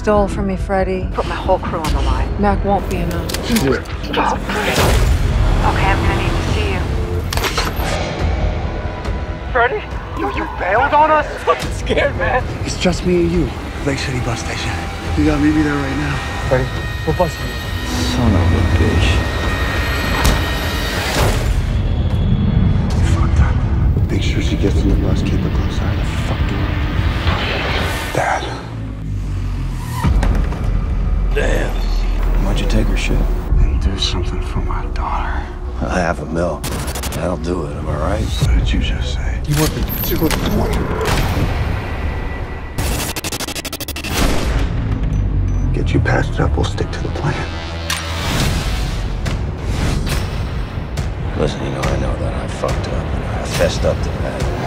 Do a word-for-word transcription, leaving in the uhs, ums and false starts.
stole from me, Freddie. Put my whole crew on the line. Mac won't be enough. Stop. Okay, I'm gonna need to see you. Freddie? You, you bailed on us? I'm fucking scared, man. It's just me and you. Lake City bus station. You gotta meet me there right now. Freddie, we're busting you. Son of a bitch. You fucked up. Make sure she gets in the bus. Keep a close eye on the fucking Dad. Damn. Why'd you take her shit? And do something for my daughter. A half a mil. That'll do it, am I right? What did you just say? You want the You want the twenty. Get you patched up, we'll stick to the plan. Listen, you know, I know that I fucked up. I fessed up to that.